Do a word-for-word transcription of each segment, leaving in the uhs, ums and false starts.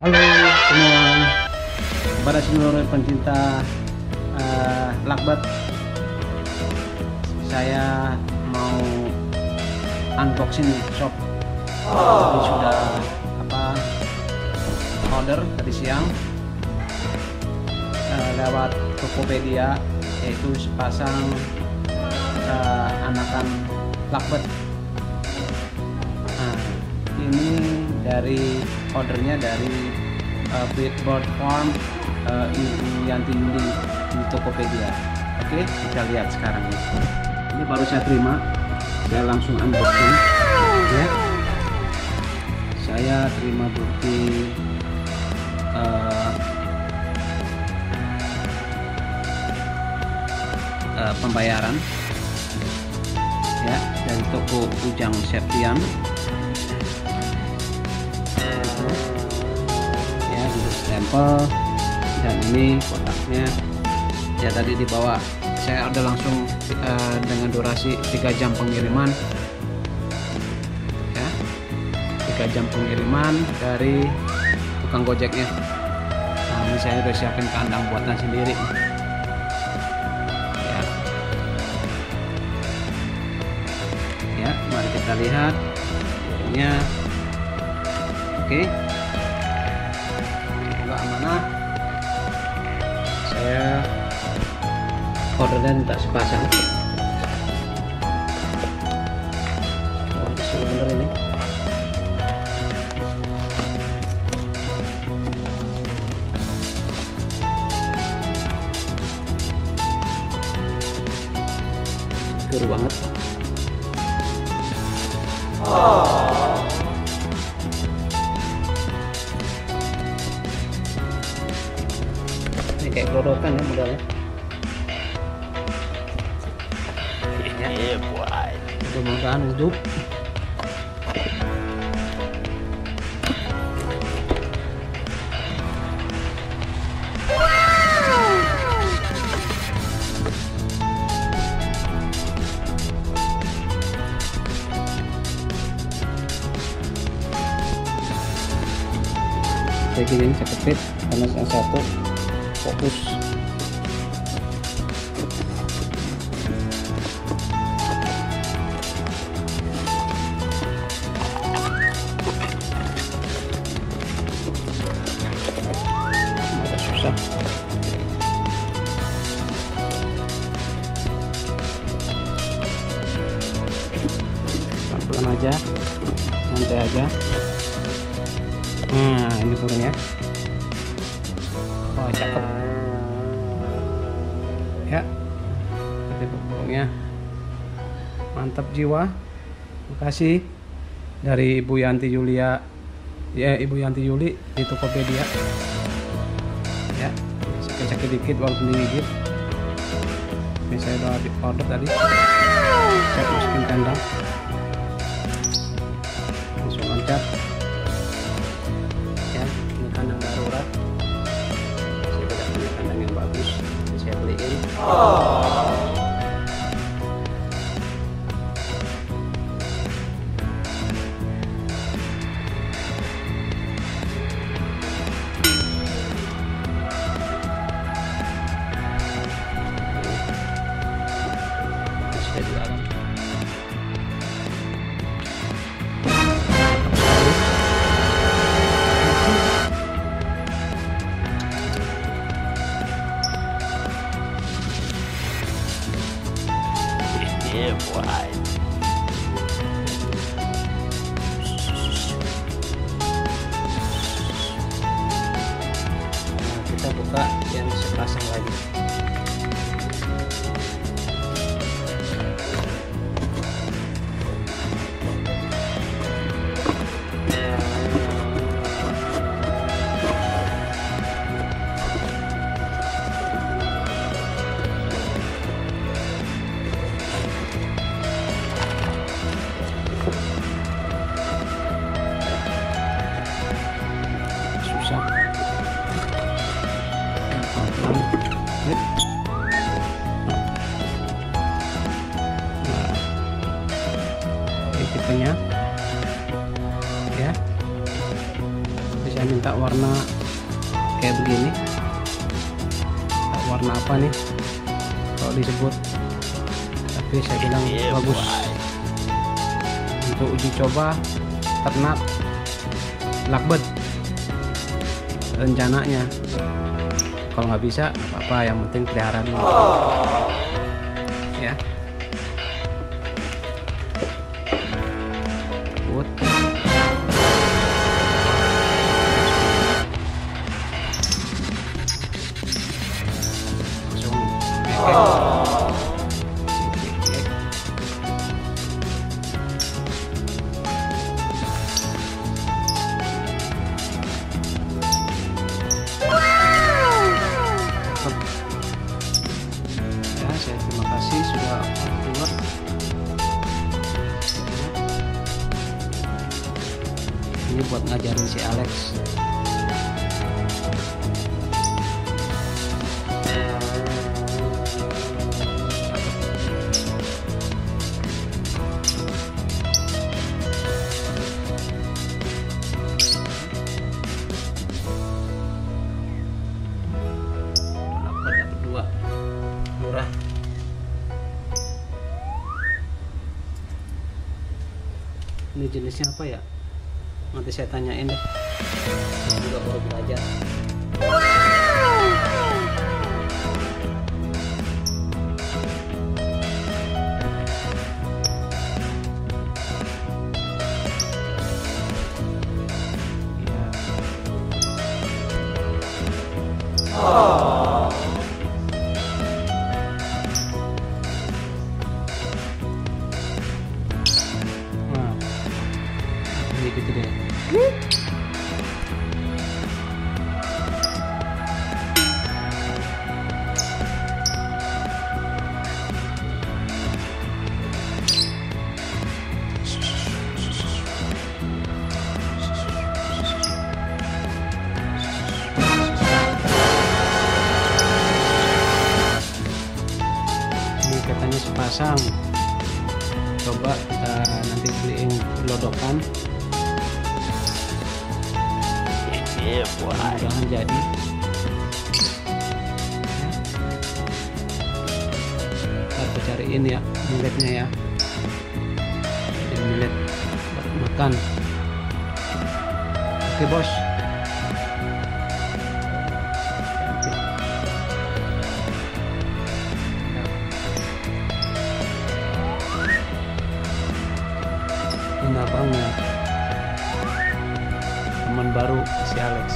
Halo semua, kepada seluruh pencinta uh, lakbet, saya mau unboxing shop. Jadi sudah apa order tadi siang uh, lewat Tokopedia, yaitu sepasang uh, anakan lakbet. Nah, ini dari ordernya dari uh, Breedbird Farm, uh, Ibu Yanti Yuli di Tokopedia. Oke, kita lihat sekarang ini. Ini baru saya terima, saya langsung unboxing. Ya, saya terima bukti uh, uh, pembayaran ya dari toko Ujang Septian. Stempel, dan ini kotaknya ya tadi dibawa. Saya udah langsung uh, dengan durasi tiga jam pengiriman ya, tiga jam pengiriman dari tukang gojeknya. Nah, ini saya udah siapin kandang buatan sendiri ya. Ya, mari kita lihat burungnya. Oke, amanah. Saya ordernya minta sepasang. Oh, silinder ini. Seru banget. Oh. Kayak gerodokan ya modalnya. Iya boy. Mudah-mudahan hidup. Kayak gini saya kepit karena yang satu fokus. Agak susah. Pelan-pelan aja, santai aja. Nah, ini burungnya. Oh, cakep ya, ini burungnya mantap jiwa. Makasih dari Ibu Yanti Yulia ya, Ibu Yanti Yuli di Tokopedia ya. Sakit-sakit dikit walaupun digigit. Ini saya udah order tadi, saya masukin kandang, langsung loncat ya. Ini kandang darurat, kandang yang bagus saya beliin. Oh. Saya di dalam. Yeah, boy. Nah, kita buka yang sepasang lagi. tipenya ya. Jadi saya minta warna kayak begini. Warna apa nih kalau disebut, tapi saya bilang bagus untuk uji coba ternak lakbet rencananya. Kalau nggak bisa nggak apa-apa, yang penting peliharaan dulu ya. Put. Langsung oh. Ya, saya terima kasih sudah keluar. Ini buat ngajarin si Alex. Murah. Ini jenisnya apa ya? Nanti saya tanyain deh. Saya juga baru belajar. Oh. Nah, ini gitu deh. Ini katanya sepasang. Coba kita nanti beliin lodokan. Mudah-mudahan jadi. Kita cariin ya milletnya ya. Jadi millet buat makan. Oke bos. Ini abangnya, teman baru si Alex.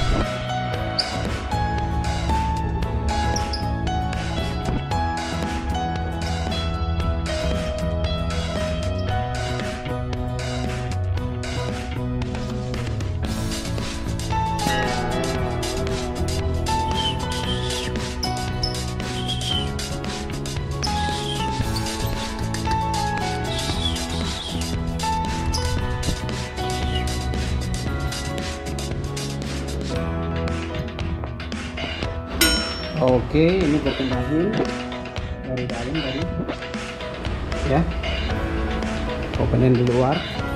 Oke, ini berpendahin dari dalam tadi ya, openin di luar.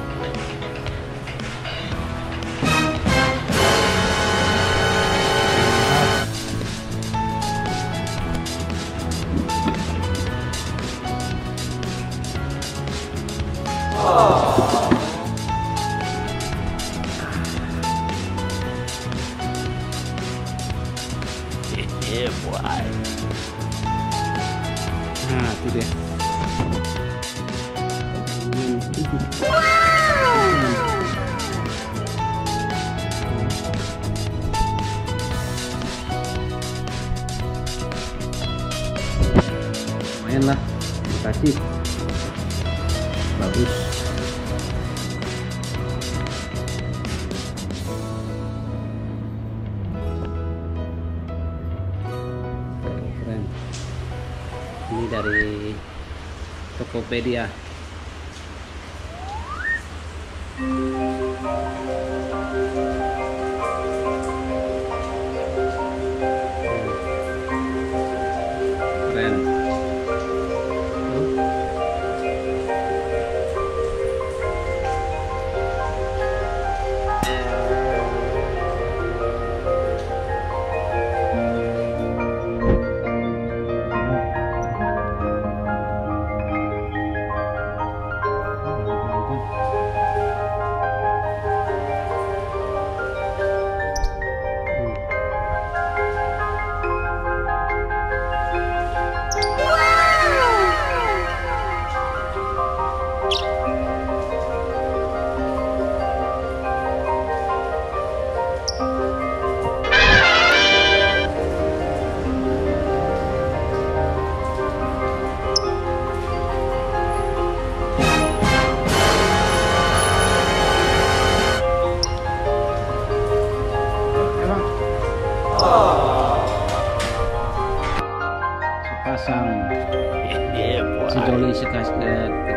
Nah, itu dia. Lumayan lah, dikasih bagus. Keren. Ini dari Tokopedia. Keren.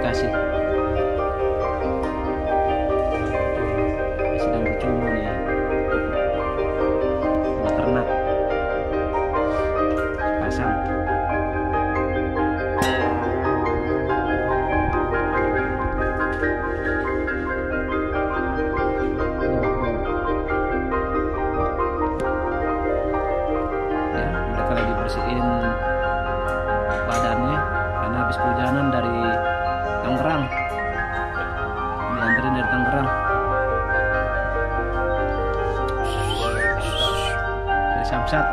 dikasih. Sedang bercumbu nih sama ternak pasang. Ya, mereka lagi bersihin badannya karena habis perjalanan dari Tangerang, dianterin dari Tangerang, dari Samsat.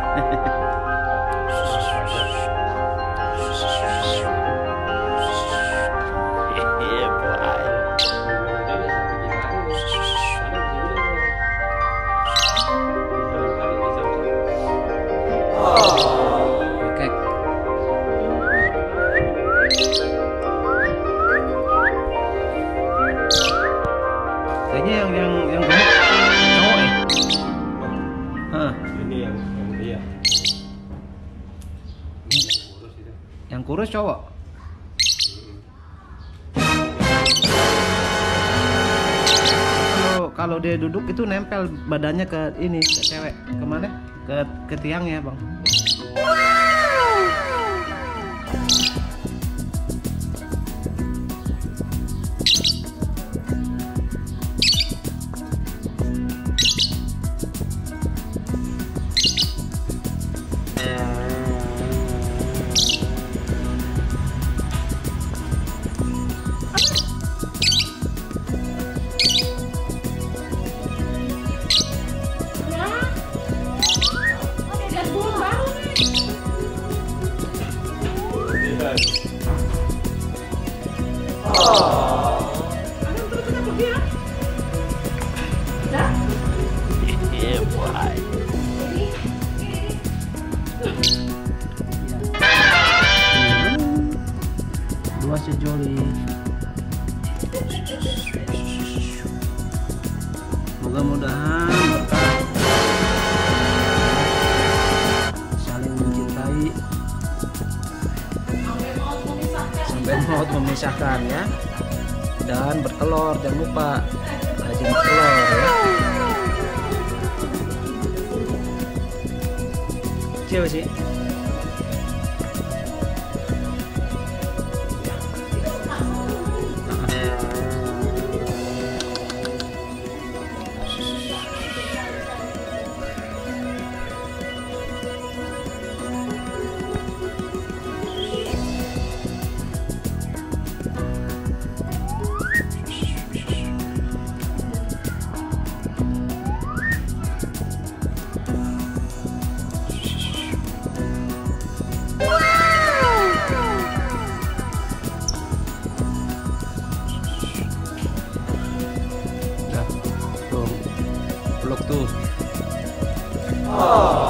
Oke. Kayaknya yang yang yang gemuk cowok ya. Hah. Ini yang yang dia. Yang kurus cowok. Kalau kalau dia duduk itu nempel badannya ke ini, ke cewek, kemana? Ke ke tiangnya bang. Dua sejoli. Mudah-mudahan berkah, saling mencintai sampai maut memisahkan ya, dan bertelur, jangan lupa rajin bertelur ya. Cewek sih. Peluk tuh.